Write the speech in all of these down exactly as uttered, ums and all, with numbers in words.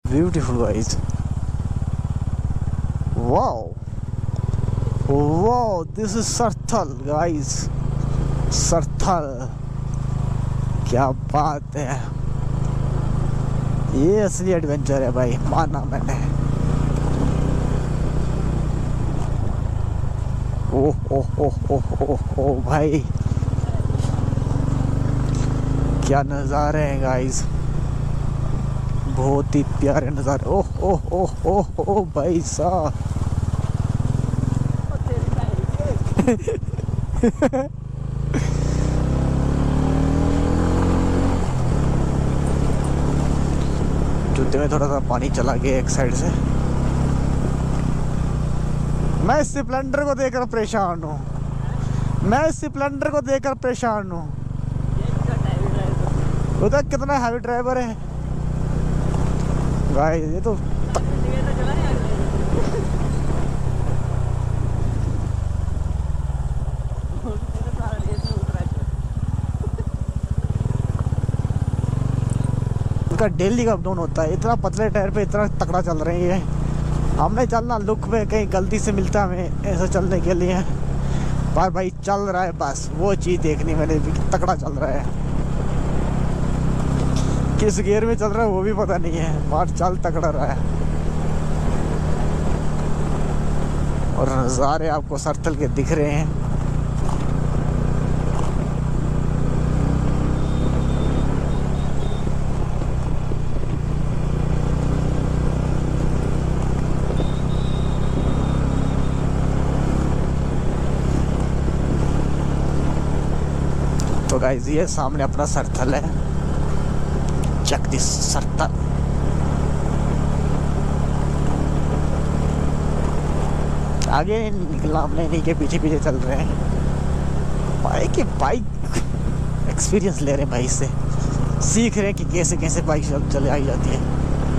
Beautiful guys, wow wow, this is Sarthal guys, Sarthal, क्या बात है। ये असली एडवेंचर है भाई, माना मैंने। ओह ओह ओह ओह ओह ओह भाई, क्या नज़ारे हैं गाइस, बहुत ही प्यारे नज़ारे। ओह ओह ओह ओह ओह भाई साहब। जूते में थोड़ा सा पानी चला गया एक साइड से। मैं इस स्प्लेंडर को देखकर परेशान हूँ, मैं इस स्प्लेंडर को देखकर परेशान हूँ। उधर कितना हैवी ड्राइवर है गाइस, ये तो इसका डेली का अपडाउन होता है। इतना पतले टायर पे इतना तकड़ा चल रही है। हमने चलना लुक पे कहीं गलती से मिलता हमें ऐसा चलने के लिए, पर भाई चल रहा है, बस वो चीज़ देखनी मैंने भी, तकड़ा चल रहा है। किस गियर में चल रहा है वो भी पता नहीं है, बाहर चल तकड़ा रहा है। और नज़ारे आपको सरथल के दिख रहे हैं। तो गाइस ये सामने अपना सरथल है, चेक दिस सरथल। आगे निकला हमने, इन्हीं के पीछे पीछे चल रहे हैं। बाइक की बाइक एक्सपीरियंस ले रहे हैं भाई से, सीख रहे हैं कि कैसे कैसे बाइक चल, चले आई जाती है।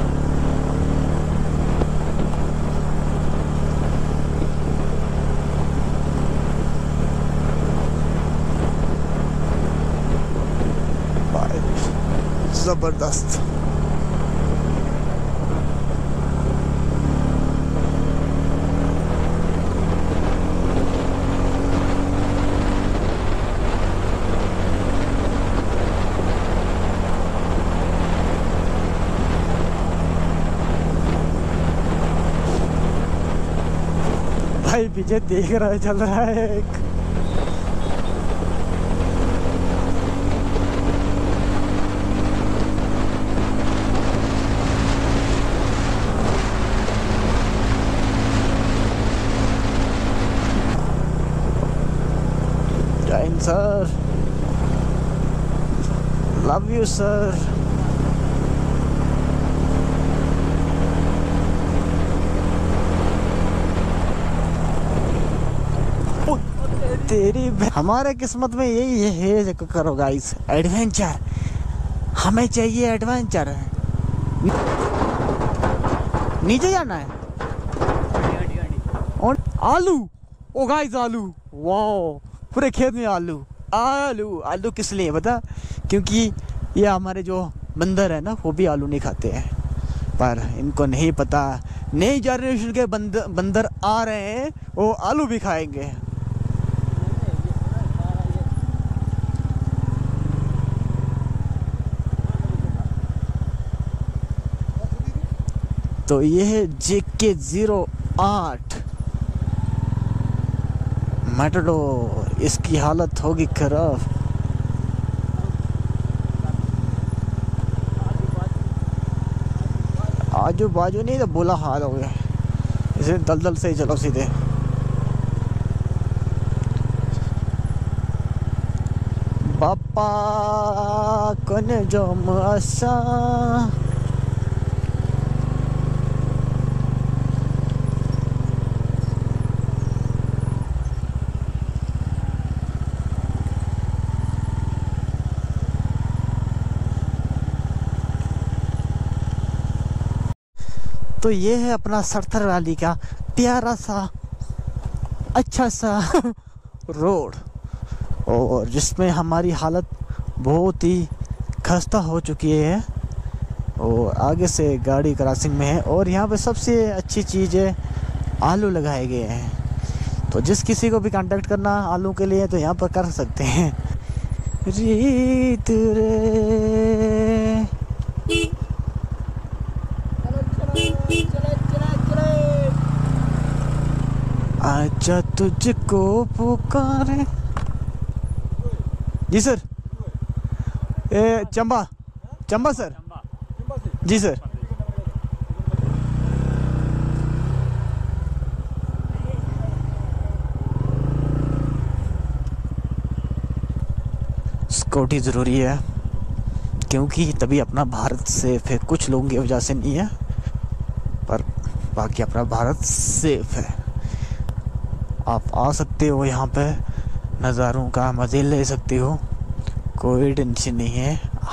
जबरदस्त। भाई पीछे देख रहा है, चल रहा है एक। Jai sir, love you sir। तेरी हमारे किस्मत में यही है, है करो गाइस, एडवेंचर। हमें चाहिए एडवेंचर। नीचे जाना है। और आलू, ओ गाइस आलू, वाओ, पूरे खेत में आलू। आलू आलू किस लिए पता? क्योंकि ये हमारे जो बंदर है ना, वो भी आलू नहीं खाते हैं, पर इनको नहीं पता नई जनरेशन के बंदर बंदर आ रहे हैं, वो आलू भी खाएंगे। तो ये है जे के जीरो आठ मैटाडोर, इसकी हालत होगी खराब। आजू बाजू नहीं तो बुरा हाल हो गया, इसे दलदल से ही चलो सीधे। बापा कने जम आशा, तो ये है अपना सरथल वैली का प्यारा सा अच्छा सा रोड, और जिसमें हमारी हालत बहुत ही खस्ता हो चुकी है। और आगे से गाड़ी क्रॉसिंग में है। और यहाँ पे सबसे अच्छी चीज़ है आलू लगाए गए हैं। तो जिस किसी को भी कांटेक्ट करना आलू के लिए तो यहाँ पर कर सकते हैं। रीत रे आजा तुझको पुकारे। जी सर, ए चंबा चंबा सर। जी सर। सिक्योरिटी ज़रूरी है क्योंकि तभी अपना भारत सेफ है। कुछ लोगों की वजह से नहीं है पर बाकी अपना भारत सेफ है। आप आ सकते हो यहाँ पे, नज़ारों का मज़े ले सकते हो, कोई टेंशन नहीं है।